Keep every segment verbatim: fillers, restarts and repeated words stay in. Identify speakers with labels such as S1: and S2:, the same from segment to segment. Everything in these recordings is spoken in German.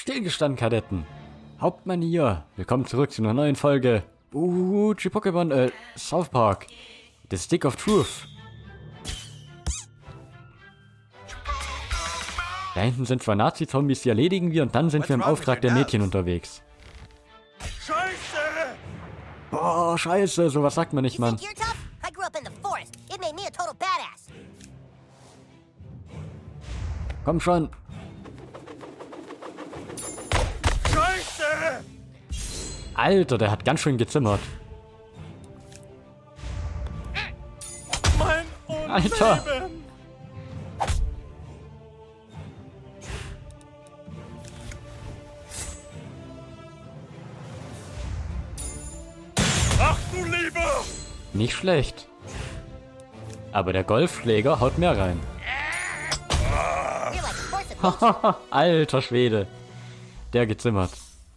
S1: Stillgestanden, Kadetten. Hauptmann hier. Willkommen zurück zu einer neuen Folge. Uh, Pokémon, äh, South Park. The Stick of Truth. Da hinten sind zwei Nazi-Zombies, die erledigen wir und dann sind wir im Auftrag der Mädchen unterwegs.
S2: Scheiße!
S1: Boah, scheiße, sowas sagt man nicht, Mann. Komm schon.
S2: Scheiße!
S1: Alter, der hat ganz schön gezimmert.
S2: Mein Unleben!
S1: Alter!
S2: Ach du Lieber!
S1: Nicht schlecht. Aber der Golfschläger haut mehr rein. Alter Schwede. Der gezimmert.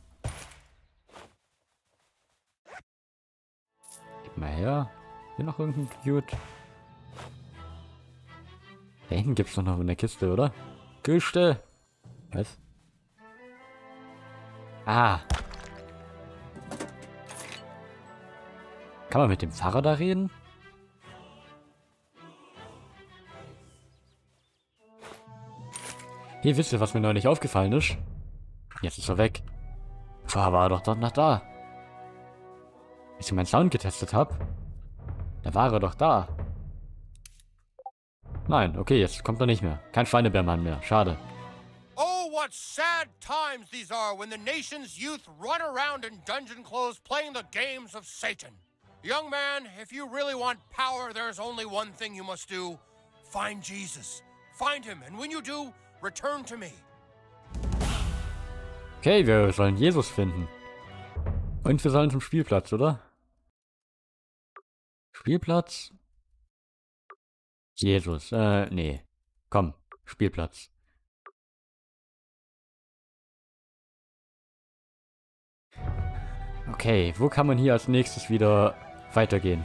S1: Gib mal her. Hier noch irgendein Cute. Da hinten gibt's doch noch eine Kiste, oder? Kiste. Was? Ah. Kann man mit dem Pfarrer da reden? Hier, wisst ihr, was mir neulich aufgefallen ist? Jetzt ist er weg. Vorher war er doch dort noch da. Als ich meinen Sound getestet habe, da war er doch da. Nein, okay, jetzt kommt er nicht mehr. Kein Schweinebärmann mehr. Schade.
S2: Oh, what sad times these are when the nation's youth run around in dungeon clothes playing the games of Satan. Young man, if you really want power, there's only one thing you must do. Find Jesus. Find him, and when you do, return to me.
S1: Okay, wir sollen Jesus finden. Und wir sollen zum Spielplatz, oder? Spielplatz? Jesus, äh, nee. Komm, Spielplatz. Okay, wo kann man hier als nächstes wieder weitergehen?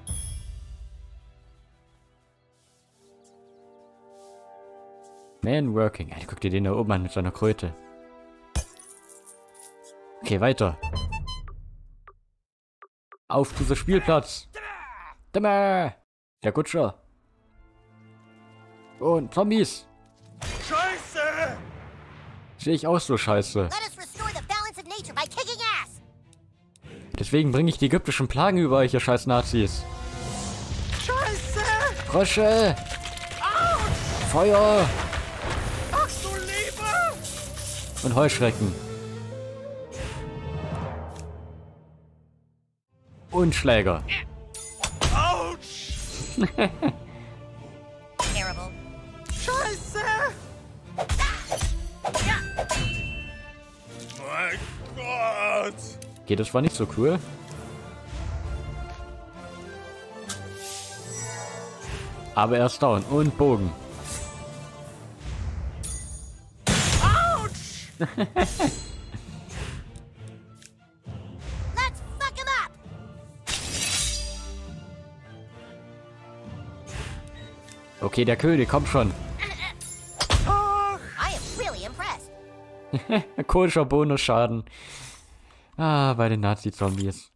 S1: Man working. Ja, guck dir den da oben an mit seiner Kröte. Okay, weiter. Auf dieser Spielplatz. Dimmer! Der Kutscher. Und Zombies.
S2: Scheiße!
S1: Sehe ich auch so scheiße. Deswegen bringe ich die ägyptischen Plagen über euch, ihr scheiß Nazis.
S2: Scheiße!
S1: Frösche!
S2: Autsch!
S1: Feuer!
S2: Ach du Lieber!
S1: Und Heuschrecken. Und Schläger.
S2: Autsch!
S3: Terrible.
S2: Scheiße! Mein Gott!
S1: Okay, das war nicht so cool. Aber er ist down. Und Bogen.
S2: Autsch!
S3: Let's fuck him up.
S1: Okay, der König, komm schon.
S2: Ach!
S3: I am really impressed.
S1: Komischer Bonusschaden. Ah, bei den Nazi-Zombies.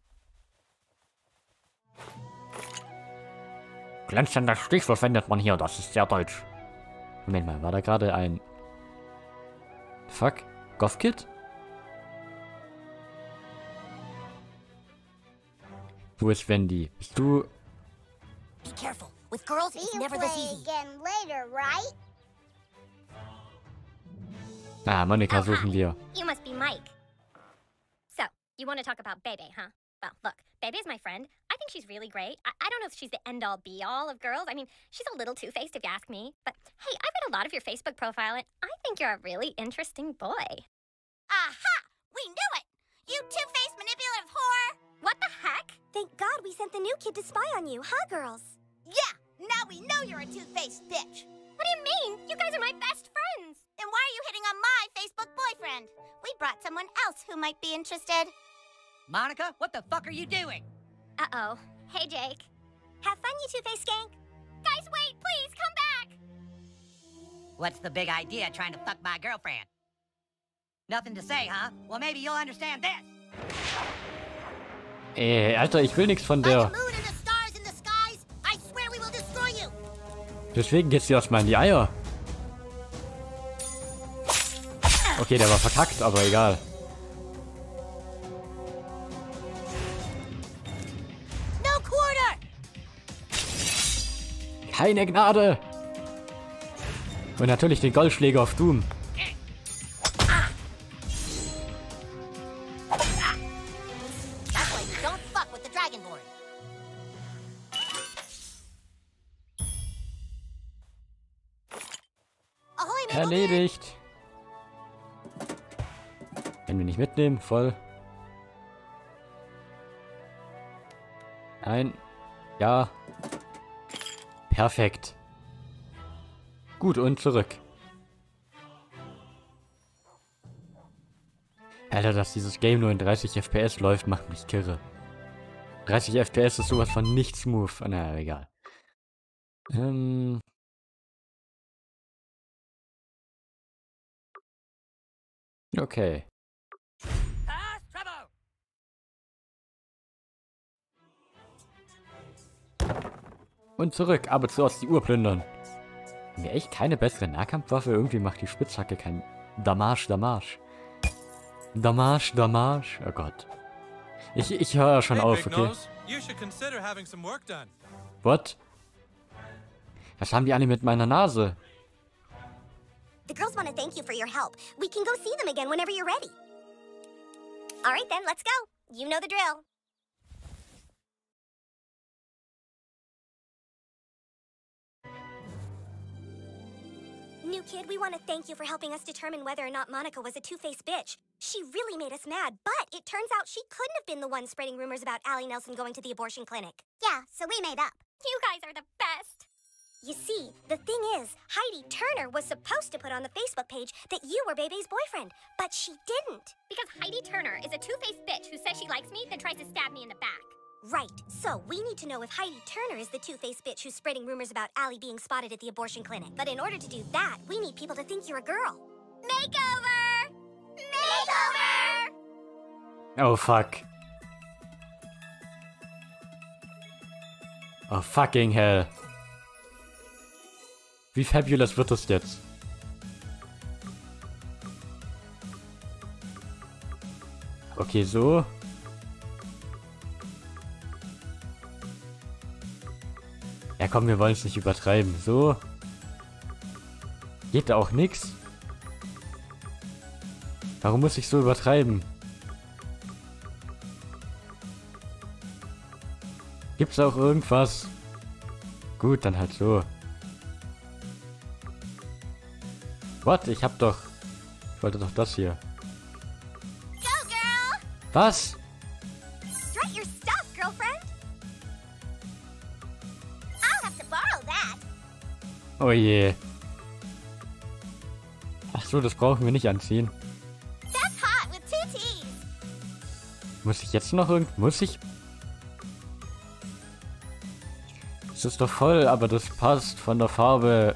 S1: Glänzendes Stichwort findet man hier, das ist sehr deutsch. Moment mal, war da gerade ein... Fuck? Goth-Kid? Wo ist Wendy? Bist du...
S3: Be careful. With girls, it's
S4: You
S3: never
S4: play
S3: this easy.
S4: again later, right?
S1: Ah, Monika suchen wir.
S5: You must be Mike. So, you want to talk about Bebe, huh? Well, look, Bebe's my friend. I think she's really great. I, I don't know if she's the end-all, be-all of girls. I mean, she's a little two-faced if you ask me. But, hey, I read a lot of your Facebook profile, and I think you're a really interesting boy.
S4: Aha! We knew it! You two-faced manipulative whore!
S5: What the heck?
S6: Thank God we sent the new kid to spy on you, huh, girls?
S4: Yeah! Now we know you're a two-faced bitch!
S5: What do you mean? You guys are my best friends.
S4: Then why are you hitting on my Facebook boyfriend? We brought someone else who might be interested.
S7: Monica, what the fuck are you doing?
S5: Uh-oh. Hey, Jake.
S6: Have fun, you two-faced skank.
S5: Guys, wait, please, come back.
S7: What's the big idea trying to fuck my girlfriend? Nothing to say, huh? Well, maybe you'll understand this.
S1: Ey, Alter, ich will nichts von der. Deswegen geht's dir erstmal in die Eier. Okay, der war verkackt, aber egal. Keine Gnade! Und natürlich den Goldschläger auf Doom. Erledigt. Wenn wir nicht mitnehmen, voll. Nein. Ja. Perfekt. Gut, und zurück. Alter, dass dieses Game nur in dreißig F P S läuft, macht mich kirre. dreißig F P S ist sowas von nicht smooth. Naja, egal. Ähm... Okay. Und zurück, aber zuerst die Uhr plündern. Haben wir echt keine bessere Nahkampfwaffe? Irgendwie macht die Spitzhacke kein Damage, Damage. Damage, Damage. Oh Gott. Ich, ich höre schon auf, okay? What? Was haben die alle mit meiner Nase?
S6: The girls want to thank you for your help. We can go see them again whenever you're ready. All right then, let's go. You know the drill. New kid, we want to thank you for helping us determine whether or not Monica was a two-faced bitch. She really made us mad, but it turns out she couldn't have been the one spreading rumors about Allie Nelson going to the abortion clinic.
S4: Yeah, so we made up.
S5: You guys are the best.
S6: You see, the thing is, Heidi Turner was supposed to put on the Facebook page that you were Bebe's boyfriend, but she didn't.
S5: Because Heidi Turner is a two-faced bitch who says she likes me, then tries to stab me in the back.
S6: Right. So, we need to know if Heidi Turner is the two-faced bitch who's spreading rumors about Allie being spotted at the abortion clinic. But in order to do that, we need people to think you're a girl.
S5: Makeover! Makeover!
S1: Oh, fuck. Oh, fucking hell. Wie fabulous wird das jetzt? Okay, so. Ja komm, wir wollen es nicht übertreiben. So. Geht da auch nix? Warum muss ich so übertreiben? Gibt's auch irgendwas? Gut, dann halt so. What? Ich hab doch... Ich wollte doch das hier.
S4: Go, girl!
S1: Was?
S6: Strut your stuff, girlfriend!
S4: I'll have to borrow that.
S1: Oh je. Ach so, das brauchen wir nicht anziehen.
S4: That's hot with two T's.
S1: Muss ich jetzt noch irgend... Muss ich... Es ist doch voll, aber das passt von der Farbe...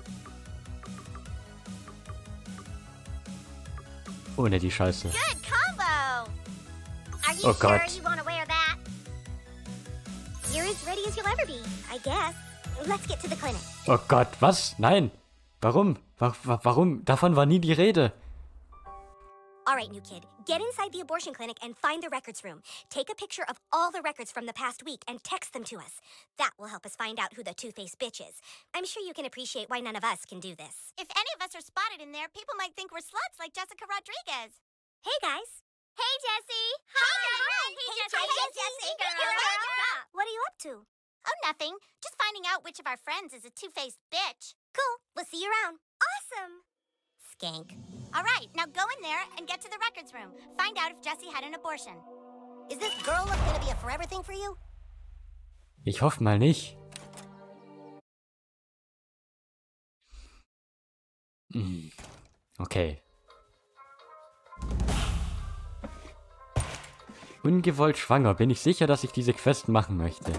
S1: Ohne die Scheiße.
S4: Good combo. Are you
S1: Oh
S4: sure
S1: Gott.
S4: you want to wear that?
S6: You're as ready as you'll ever be, I guess. Let's get to the clinic.
S1: Oh Gott, was? Nein. Warum? Wa wa warum? Davon war nie die Rede.
S6: All right, new kid. Get inside the abortion clinic and find the records room. Take a picture of all the records from the past week and text them to us. That will help us find out who the two-faced bitch is. I'm sure you can appreciate why none of us can do this.
S4: If any of us are spotted in there, people might think we're sluts like Jessica Rodriguez.
S6: Hey, guys.
S4: Hey, Jessie. Hi. Hi. Hey,
S6: Hey,
S4: Jessie.
S6: Jessie.
S4: Hey, Jessie.
S6: Hey,
S4: Girl,
S6: girl.
S4: what's up?
S6: What are you up to?
S4: Oh, nothing. Just finding out which of our friends is a two-faced bitch.
S6: Cool. We'll see you around. Awesome. Skank.
S4: All right, now go in there and get to the records room. Find out if Jessie had an abortion.
S3: Is this girl look gonna be a forever thing for you?
S1: Ich hoffe mal nicht. Hm. Okay. Ungewollt schwanger. Bin ich sicher, dass ich diese Quest machen möchte.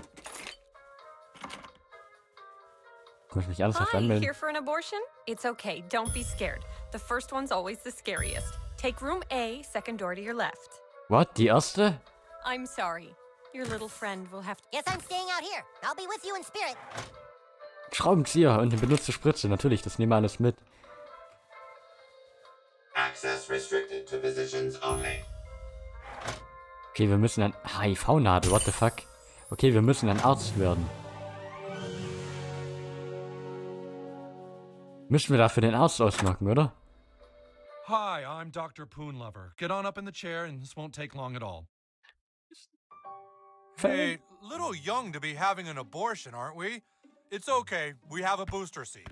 S1: Ich muss mich ernsthaft
S8: Hi,
S1: anmelden.
S8: here for an abortion? It's okay, don't be scared. The first one's always the scariest. Take room A, second door to your left.
S1: What? Die erste?
S8: I'm sorry. Your little friend will have to...
S3: Guess I'm staying out here. I'll be with you in spirit.
S1: Schraubenzieher und eine benutzte Spritze. Natürlich, das nehmen wir alles mit.
S9: Access restricted to physicians only.
S1: Okay, wir müssen ein H I V-Nadel. What the fuck? Okay, wir müssen ein Arzt werden. Müssen wir dafür den Arzt ausmachen, oder?
S10: Hi, I'm Doctor Poonlover. Get on up in the chair and this won't take long at all.
S2: Hey, little young to be having an abortion, aren't we? It's okay. We have a booster seat.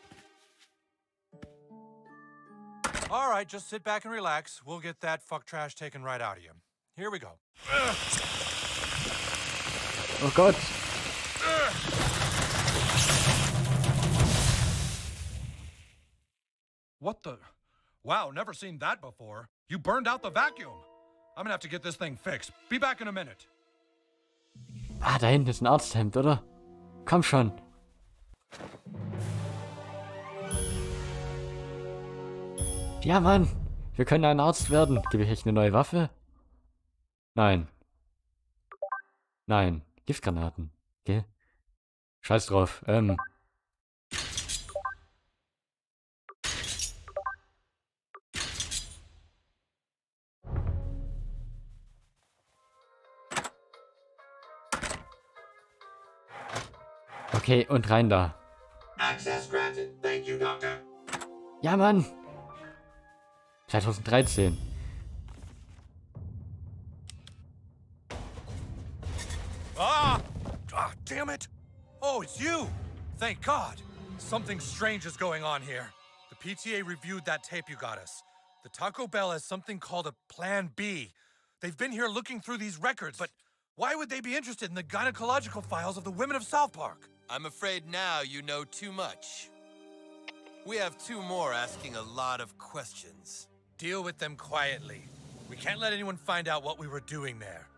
S2: All right, just sit back and relax. We'll get that fuck trash taken right out of you. Here we go.
S1: Oh Gott.
S10: What the? Wow, never seen that before. You burned out the vacuum. I'm gonna have to get this thing fixed. Be back in a minute.
S1: Ah, da hinten ist ein Arzthemd, oder? Komm schon. Ja, Mann. Wir können ein Arzt werden. Gebe ich echt eine neue Waffe? Nein. Nein. Giftgranaten. Okay. Scheiß drauf. Ähm. Okay, und rein da.
S9: Access granted. Thank you, Doctor.
S1: Ja, Mann. zwanzig dreizehn.
S2: Ah! Ah, damn it! Oh, it's you! Thank God! Something strange is going on here. The P T A reviewed that tape you got us. The Taco Bell has something called a Plan B. They've been here looking through these records, but why would they be interested in the gynecological files of the women of South Park?
S11: I'm afraid now you know too much. We have two more asking a lot of questions.
S2: Deal with them quietly. We can't let anyone find out what we were doing there.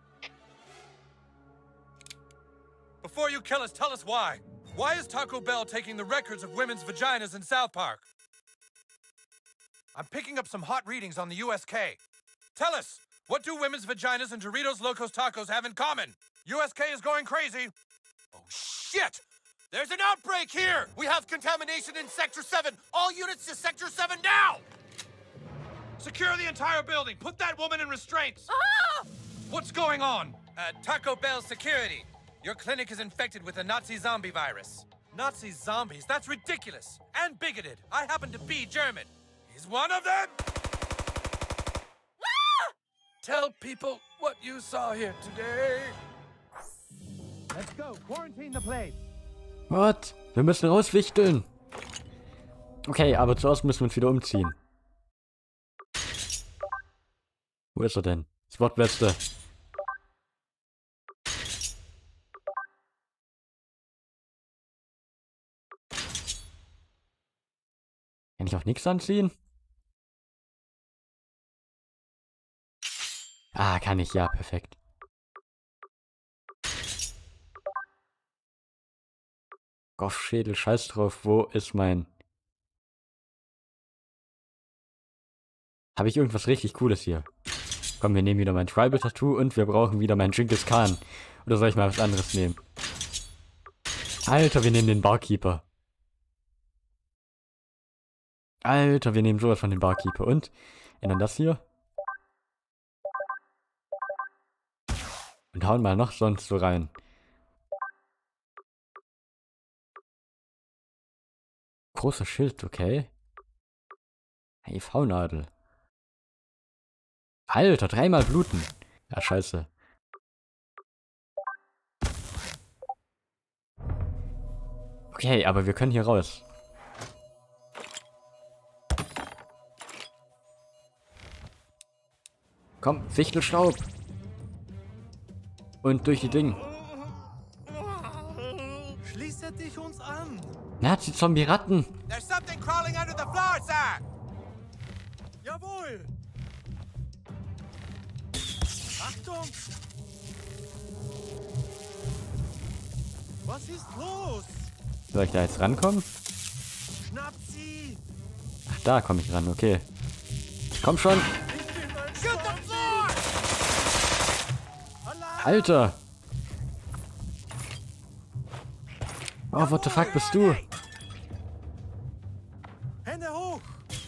S2: Before you kill us, tell us why. Why is Taco Bell taking the records of women's vaginas in South Park? I'm picking up some hot readings on the U S K. Tell us, what do women's vaginas and Doritos Locos Tacos have in common? U S K is going crazy. Oh, shit! There's an outbreak here! We have contamination in Sector seven! All units to Sector seven now! Secure the entire building! Put that woman in restraints!
S8: Ah!
S2: What's going on? Uh, Taco Bell security. Your clinic is infected with a Nazi zombie virus. Nazi zombies? That's ridiculous! And bigoted! I happen to be German. He's one of them!
S8: Ah!
S2: Tell people what you saw here today. Let's go. Quarantine the place.
S1: What? Wir müssen rauswichteln. Okay, aber zuerst müssen wir uns wieder umziehen. Wo ist er denn? Sportweste. Kann ich auch nichts anziehen? Ah, kann ich, ja, perfekt. Goffschädel, scheiß drauf, wo ist mein... Habe ich irgendwas richtig Cooles hier? Komm, wir nehmen wieder mein Tribal-Tattoo und wir brauchen wieder mein Genghis Khan. Oder soll ich mal was anderes nehmen? Alter, wir nehmen den Barkeeper. Alter, wir nehmen sowas von dem Barkeeper. Und ändern das hier. Und hauen mal noch sonst so rein. Großer Schild, okay. H I V-Nadel. Alter, dreimal bluten. Ja, scheiße. Okay, aber wir können hier raus. Komm, Fichtelstaub. Und durch die Dinge.
S2: Schließe dich uns an.
S1: Nazi-Zombie-Ratten.
S2: There's something crawling under the floor, sir. Jawohl. Achtung. Was ist los?
S1: Soll ich da jetzt rankommen?
S2: Schnapp sie.
S1: Ach, da komme ich ran, okay. Komm schon. Alter. Oh, what the fuck bist du?
S12: Hände hoch!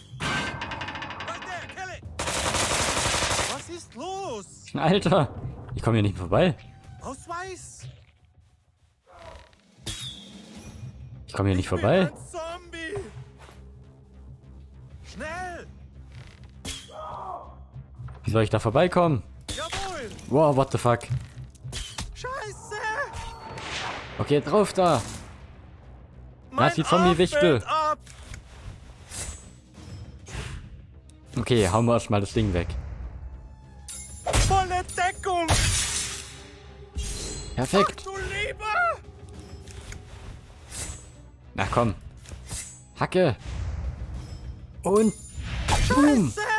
S12: Was ist los?
S1: Alter. Ich komme hier nicht vorbei.
S12: Ausweis!
S1: Ich komme hier nicht vorbei.
S12: Ein Zombie! Schnell!
S1: Wie soll ich da vorbeikommen?
S12: Jawohl!
S1: Wow, what the fuck?
S12: Scheiße!
S1: Okay, drauf da! Da ist die Zombie-Wichtel! Okay, hauen wir erstmal das Ding weg.
S12: Volle Deckung!
S1: Perfekt!
S12: Ach, du Liebe!
S1: Na komm. Hacke! Und... Boom!
S12: Scheiße!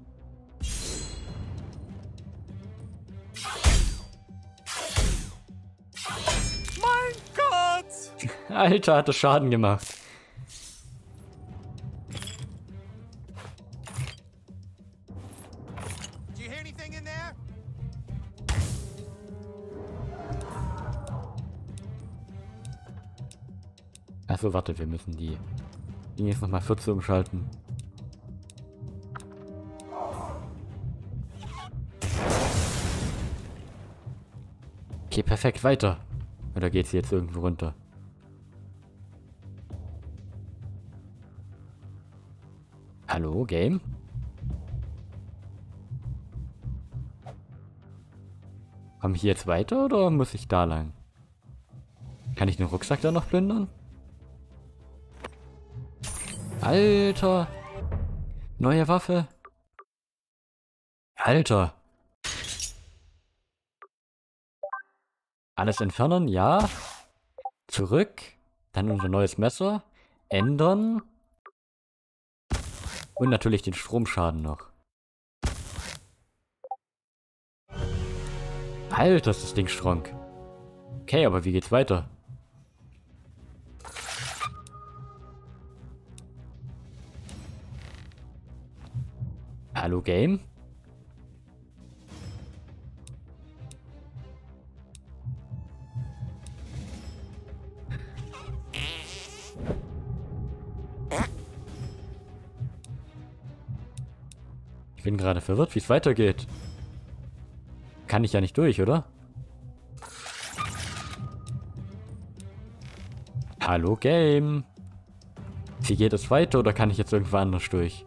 S12: Mein Gott!
S1: Alter, hat das Schaden gemacht.
S2: Do you hear anything in there?
S1: Achso, warte, wir müssen die... Die jetzt nochmal vierzehn umschalten. Okay, perfekt, weiter. Oder geht's jetzt irgendwo runter? Hallo, Game? Komme ich hier jetzt weiter oder muss ich da lang? Kann ich den Rucksack da noch plündern? Alter! Neue Waffe! Alter! Alles entfernen, ja. Zurück. Dann unser neues Messer. Ändern. Und natürlich den Stromschaden noch. Alter, ist das Ding strong. Okay, aber wie geht's weiter? Hallo, Game? Ich bin gerade verwirrt, wie es weitergeht. Kann ich ja nicht durch, oder? Hallo, Game. Wie geht es weiter oder kann ich jetzt irgendwo anders durch?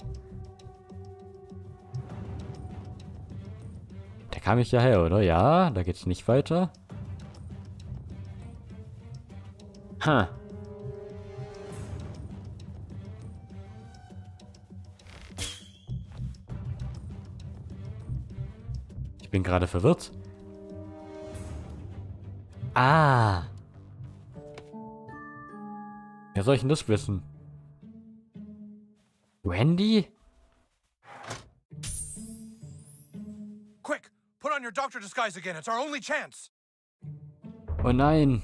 S1: Da kam ich ja her, oder? Ja, da geht's nicht weiter. Ha. Ich bin gerade verwirrt. Ah. Wer soll ich denn das wissen? Wendy?
S10: Quick, put on your doctor disguise again. It's our only chance.
S1: Oh nein.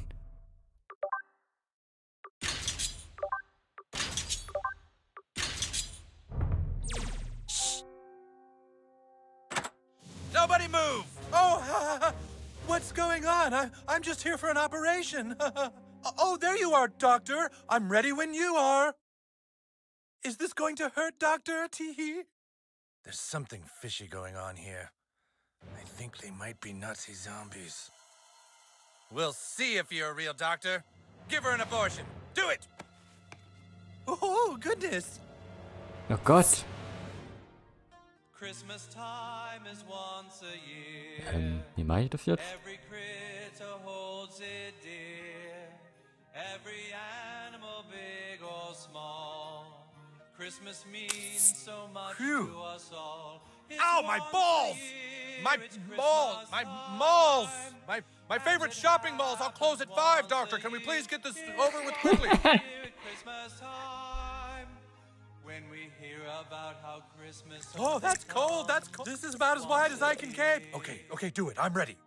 S10: Nobody move! Oh, what's going on? I, I'm just here for an operation. Oh, there you are, Doctor. I'm ready when you are. Is this going to hurt, Doctor? Teehee? There's something fishy going on here. I think they might be Nazi zombies.
S11: We'll see if you're a real doctor. Give her an abortion. Do it!
S10: Oh, goodness.
S1: Oh Gott.
S13: Christmas time is once a year.
S1: Ähm, wie mache ich das jetzt?
S13: Every critter holds it dear. Every animal, big or small. Christmas means so much
S10: Phew.
S13: to us all. It's
S10: Ow, my
S13: once a
S10: balls!
S13: year,
S10: My
S13: it's
S10: balls!
S13: Christmas
S10: My
S13: time.
S10: malls! My my favorite shopping malls. I'll close at five, Doctor. Can we please get this over with quickly?
S13: Christmas time. When we hear about how Christmas
S10: Oh, that's cold. That's cold. This is about as wide as I can cape. Okay, okay, do it. I'm ready.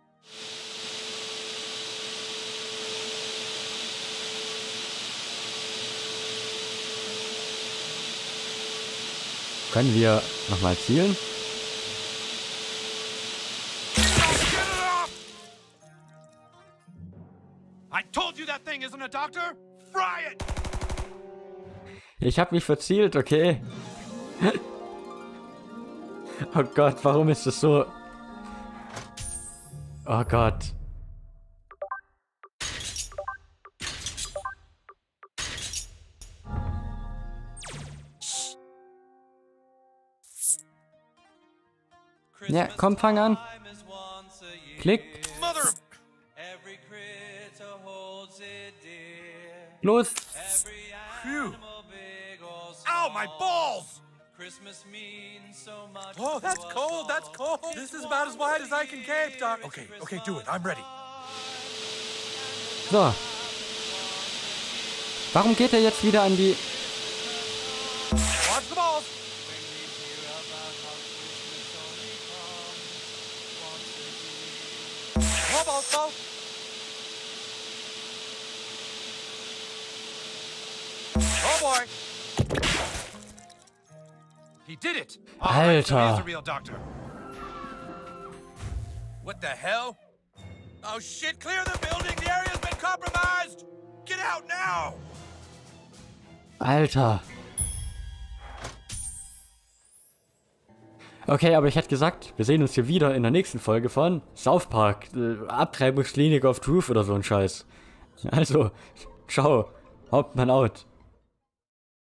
S1: Können wir nochmal zielen?
S12: I told you that thing isn't a doctor. Fry it.
S1: Ich habe mich verzielt, okay. Oh Gott, warum ist das so? Oh Gott. Ja, komm, fang an. Klick. Los.
S10: Phew. Ow, my balls! Oh, that's cold, that's cold. This is about as wide as I can cape, Doc. Okay, okay, do it. I'm ready.
S1: So. Warum geht er jetzt wieder an die...
S10: Watch the balls. Ball, ball, ball. Oh boy. He did it. Right, so he is a real doctor.
S11: What the hell? Oh shit, clear the building! The area's been compromised! Get out now!
S1: Alter. Okay, aber ich hätte gesagt, wir sehen uns hier wieder in der nächsten Folge von South Park, äh, Abtreibungsklinik of Truth oder so ein Scheiß. Also, ciao, Hauptmann out.